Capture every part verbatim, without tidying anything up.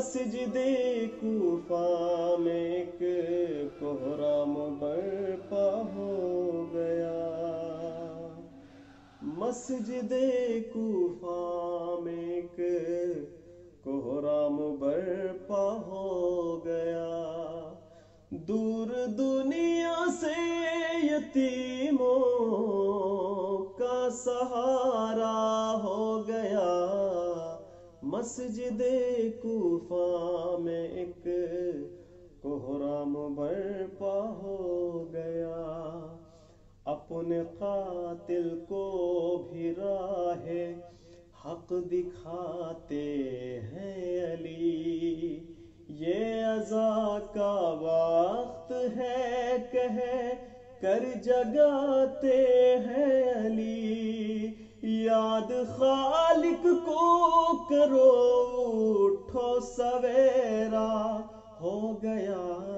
مسجد کوفہ میں ایک کوہرام برپا ہو گیا، مسجد کوفہ میں ایک کوہرام برپا ہو گیا، دور دنیا سے یتیموں کا سہارا ہو گیا، مسجد کوفہ میں ایک کوہرام برپا ہو گیا، اپنے قاتل کو بھی راہ حق دکھاتے ہیں علی، یہ عزا کا وقت ہے کہہ کر جگاتے ہیں علی، یاد خالق کو کرو اٹھو سویرا ہو گیا،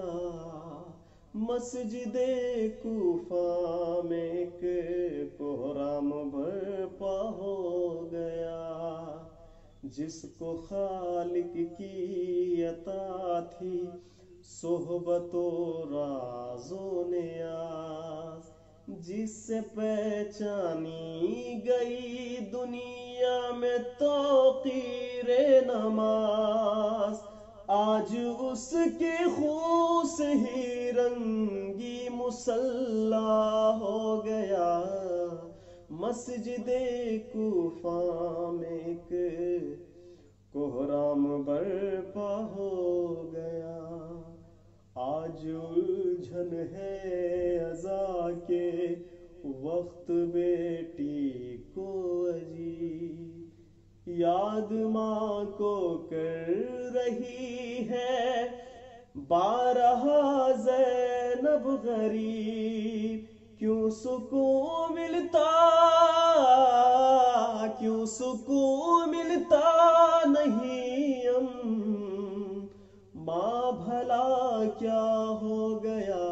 مسجد کوفہ میں ایک کوہرام برپا ہو گیا، جس کو خالق کی عطا تھی صحبت و راز و نیاز، جس سے پہچانی گئی دنیا میں توقیر نماز، آج اس کے خون سے ہی رنگی مصلی ہو گیا، مسجد کوفہ میں ایک کوہرام برپا ہو گیا، آج الجھن ہے عزا کے وقت بیٹی کو اجی، یاد ماں کو کر رہی ہے بارہا زینب غریب، کیوں سکون ملتا کیوں سکون ملتا نہیں ام ماں بھلا کیا ہو گیا،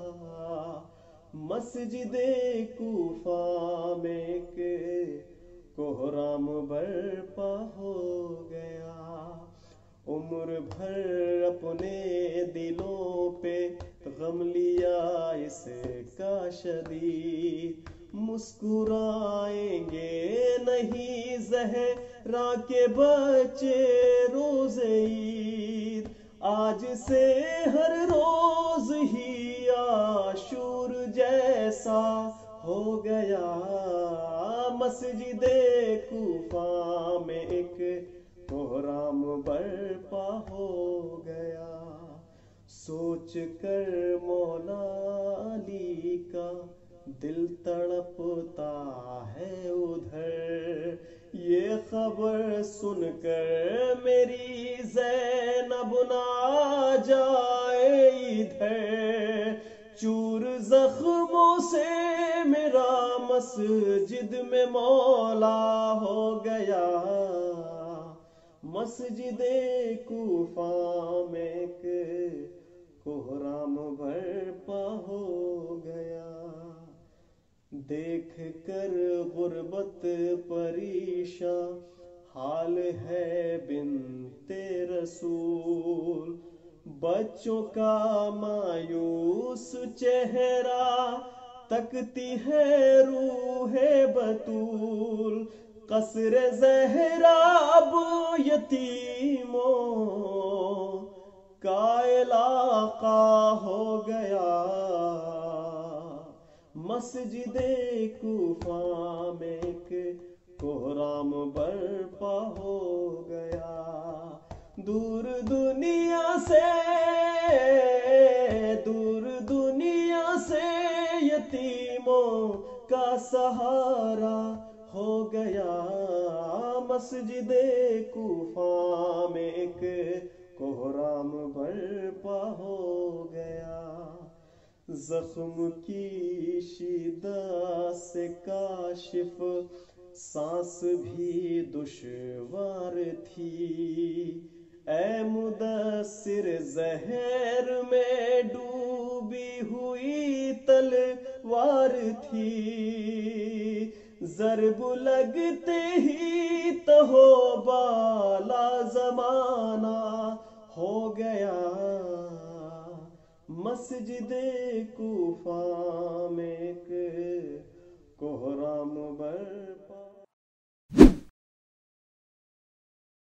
مسجد کوفہ میں ایک کوہرام برپا ہو گیا، عمر بھر اپنے دلوں پہ غم لیا اس کا شدید، مسکرائیں گے نہیں زہرا کے بچے روز عید، آج سے ہر روز ہی عاشور جیسا ہو گیا، مسجد کوفہ میں ایک کوہرام برپا ہو گیا، سوچ کر مولا علی کا دل تڑپتا ہے ادھر، یہ خبر سن کر میری زینب نہ جائے ادھر، چور زخموں سے میرا مسجد میں مولا ہو گیا، مسجد کوفہ میں ایک کوہرام برپا ہو گیا، دیکھ کر غربت پریشاں حال ہے بنت رسول، بچوں کا مایوس چہرہ تکتی ہے روح بتول، قصر زہرا اب یتیموں کا علاقہ ہو گیا، مسجد کوفہ میں ایک کوہرام برپا ہو گیا، دور دنیا سے دور دنیا سے یتیموں کا سہارا ہو گیا، مسجد کوفہ میں ایک کوہرام برپا ہو گیا، زخم کی شدت سے کاشف سانس بھی دشوار تھی، اے مدثر زہر میں ڈوبی ہوئی تلوار تھی، ضرب لگتے ہی تہو بالا زمانہ ہو گیا مسجد کوفہ میں ایک کوہرام برپا.